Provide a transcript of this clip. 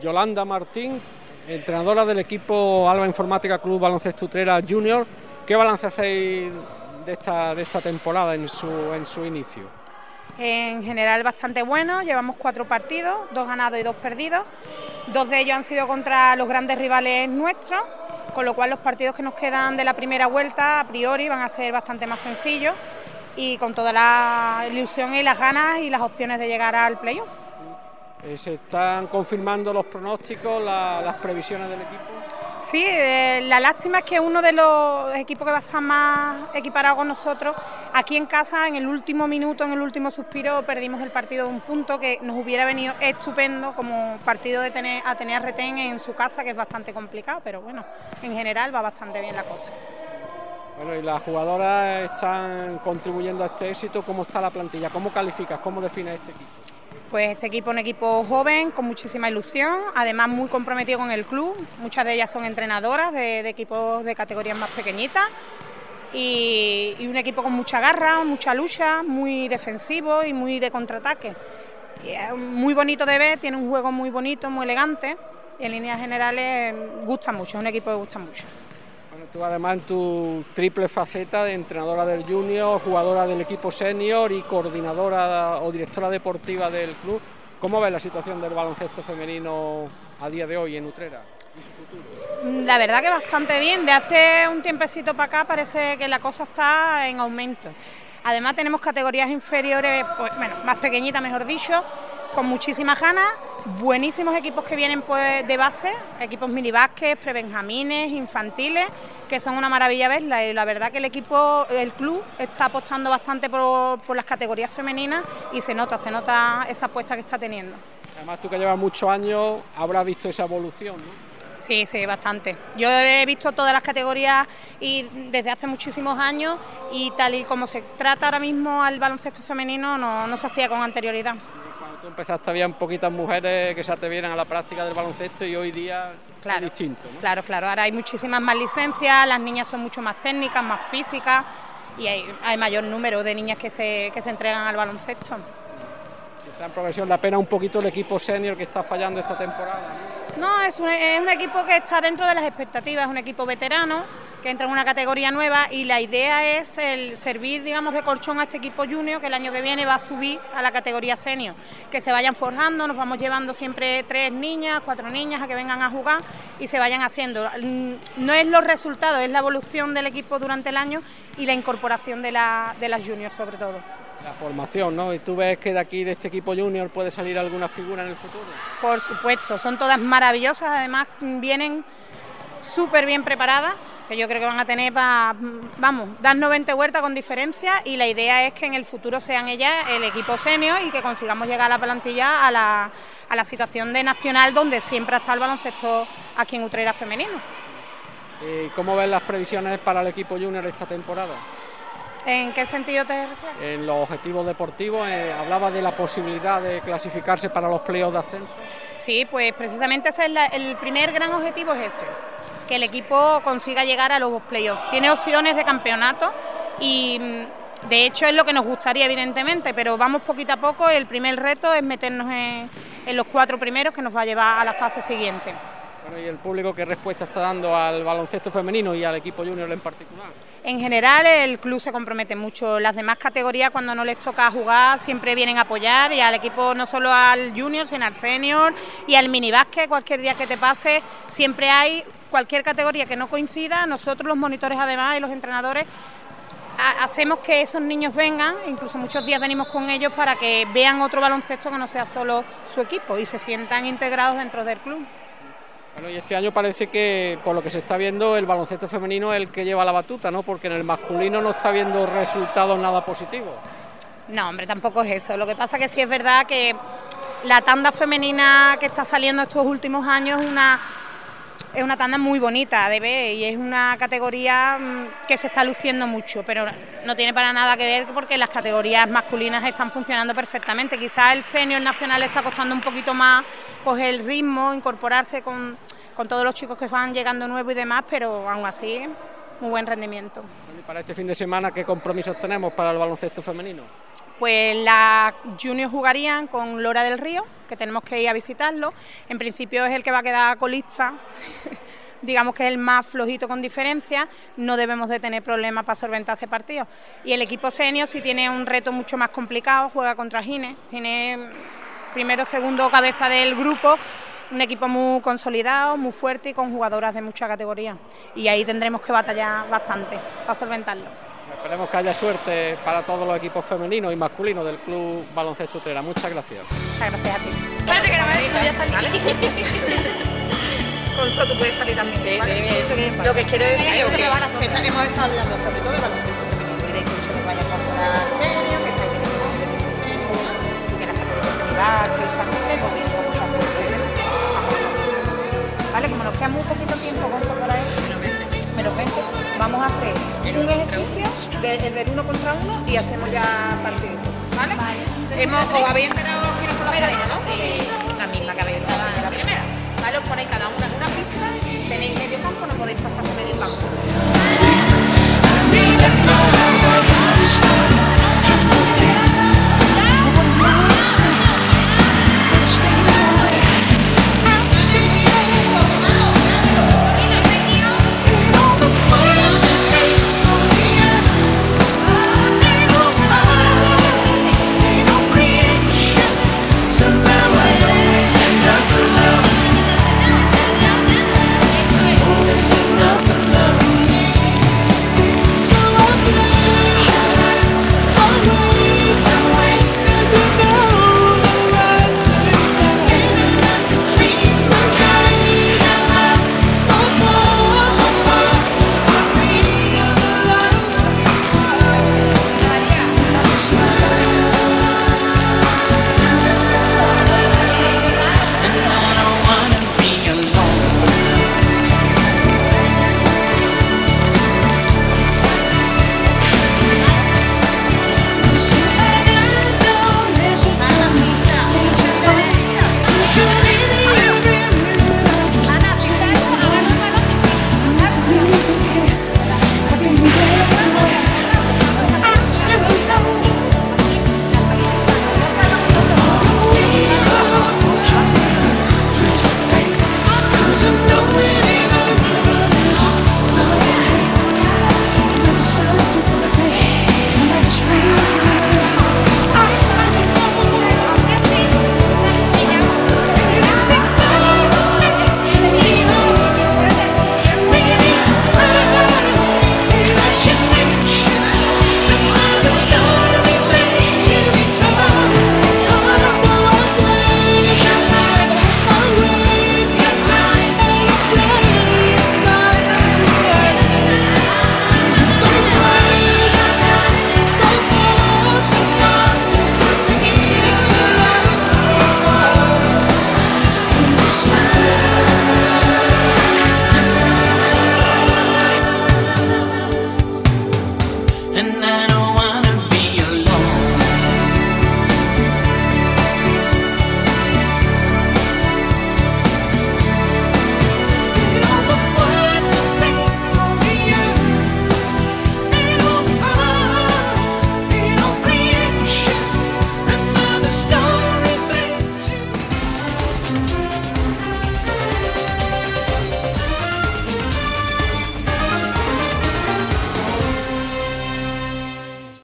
Yolanda Martín, entrenadora del equipo Alba Informática Club Baloncesto Utrera Junior. ¿Qué balance hacéis de esta temporada en su inicio? En general bastante bueno, llevamos 4 partidos, 2 ganados y 2 perdidos. 2 de ellos han sido contra los grandes rivales nuestros, con lo cual los partidos que nos quedan de la primera vuelta a priori van a ser bastante más sencillos y con toda la ilusión y las ganas y las opciones de llegar al playoff. ¿Se están confirmando los pronósticos, las previsiones del equipo? Sí, la lástima es que uno de los equipos que va a estar más equiparado con nosotros, aquí en casa, en el último minuto, en el último suspiro, perdimos el partido de un punto que nos hubiera venido estupendo como partido de Atenea Retén en su casa, que es bastante complicado, pero bueno, en general va bastante bien la cosa. Bueno, y las jugadoras están contribuyendo a este éxito. ¿Cómo está la plantilla? ¿Cómo calificas? ¿Cómo defines este equipo? Pues este equipo es un equipo joven, con muchísima ilusión, además muy comprometido con el club. Muchas de ellas son entrenadoras de equipos de categorías más pequeñitas y un equipo con mucha garra, mucha lucha, muy defensivo y muy de contraataque. Y es muy bonito de ver, tiene un juego muy bonito, muy elegante y en líneas generales gusta mucho, es un equipo que gusta mucho. Bueno, tú además en tu triple faceta de entrenadora del junior, jugadora del equipo senior y coordinadora o directora deportiva del club, ¿cómo ves la situación del baloncesto femenino a día de hoy en Utrera y su futuro? La verdad que bastante bien, de hace un tiempecito para acá parece que la cosa está en aumento. Además tenemos categorías inferiores, pues, bueno, más pequeñitas mejor dicho, con muchísimas ganas, buenísimos equipos que vienen pues, de base, equipos minibásquet, prebenjamines, infantiles, que son una maravilla verla y la verdad que el club está apostando bastante por las categorías femeninas y se nota esa apuesta que está teniendo. Además tú que llevas muchos años habrás visto esa evolución, ¿no? Sí, bastante. Yo he visto todas las categorías y desde hace muchísimos años y tal y como se trata ahora mismo al baloncesto femenino no se hacía con anterioridad. Cuando tú empezaste había poquitas mujeres que se atrevieran a la práctica del baloncesto y hoy día es distinto, ¿no? Claro, ahora hay muchísimas más licencias, las niñas son mucho más técnicas, más físicas y hay mayor número de niñas que se entregan al baloncesto. Está en progresión, la pena un poquito el equipo senior que está fallando esta temporada, ¿no? No, es un equipo que está dentro de las expectativas, es un equipo veterano que entra en una categoría nueva y la idea es el servir, digamos, de colchón a este equipo junior que el año que viene va a subir a la categoría senior, que se vayan forjando, nos vamos llevando siempre 3 niñas, 4 niñas a que vengan a jugar y se vayan haciendo. No es los resultados, es la evolución del equipo durante el año y la incorporación de las juniors sobre todo. La formación, ¿no? ¿Y tú ves que de aquí, de este equipo junior, puede salir alguna figura en el futuro? Por supuesto, son todas maravillosas, además vienen súper bien preparadas, que yo creo que van a tener para, darnos 20 vueltas con diferencia y la idea es que en el futuro sean ellas el equipo senior y que consigamos llegar a la plantilla a la situación de nacional donde siempre ha estado el baloncesto aquí en Utrera femenino. ¿Cómo ves las previsiones para el equipo junior esta temporada? ¿En qué sentido te refieres? En los objetivos deportivos, hablaba de la posibilidad de clasificarse para los playoffs de ascenso. Sí, pues precisamente ese es el primer gran objetivo, es ese, que el equipo consiga llegar a los playoffs. Tiene opciones de campeonato y de hecho es lo que nos gustaría evidentemente, pero vamos poquito a poco. El primer reto es meternos en los 4 primeros que nos va a llevar a la fase siguiente. Bueno, ¿y el público qué respuesta está dando al baloncesto femenino y al equipo junior en particular? En general el club se compromete mucho, las demás categorías cuando no les toca jugar siempre vienen a apoyar y al equipo, no solo al junior sino al senior y al minibásquet, cualquier día que te pase siempre hay cualquier categoría que no coincida, nosotros los monitores además y los entrenadores hacemos que esos niños vengan, incluso muchos días venimos con ellos para que vean otro baloncesto que no sea solo su equipo y se sientan integrados dentro del club. Bueno, y este año parece que, por lo que se está viendo, el baloncesto femenino es el que lleva la batuta, ¿no? Porque en el masculino no está viendo resultados nada positivos. No, hombre, tampoco es eso. Lo que pasa que sí es verdad que la tanda femenina que está saliendo estos últimos años es una tanda muy bonita de ver y es una categoría que se está luciendo mucho, pero no tiene para nada que ver porque las categorías masculinas están funcionando perfectamente. Quizás el senior nacional está costando un poquito más coger el ritmo, incorporarse con todos los chicos que van llegando nuevos y demás, pero aún así muy buen rendimiento. ¿Y para este fin de semana qué compromisos tenemos para el baloncesto femenino? Pues las juniors jugarían con Lora del Río, que tenemos que ir a visitarlo. En principio es el que va a quedar colista, digamos que es el más flojito con diferencia, no debemos de tener problemas para solventar ese partido. Y el equipo senior sí tiene un reto mucho más complicado, juega contra Gine. Gine, primero, segundo cabeza del grupo, un equipo muy consolidado, muy fuerte y con jugadoras de mucha categoría. Y ahí tendremos que batallar bastante para solventarlo. Esperemos que haya suerte para todos los equipos femeninos y masculinos del Club Baloncesto Utrera. Muchas gracias. Muchas gracias a ti. Espérate que no me voy a salir. Con eso tú puedes salir también. Sí, ¿vale? eso que Lo que quiero decir es que hemos estado hablando sobre todo de baloncesto femenino y de que se les vaya a incorporar serio, que estáis en el que las categorías de nivel, que están bien, muchas cosas. Vale, como nos queda muy poquito tiempo con incorporar menos 20, vamos a hacer un ejercicio del 1 contra 1 y hacemos ya partido. ¿Vale? Os habéis enterado quiénes son las parejas, ¿no? Sí, la misma que habéis estado en la primera. ¿Vale? Os ponéis cada una en una pista, tenéis medio campo, no podéis pasar por medio campo. And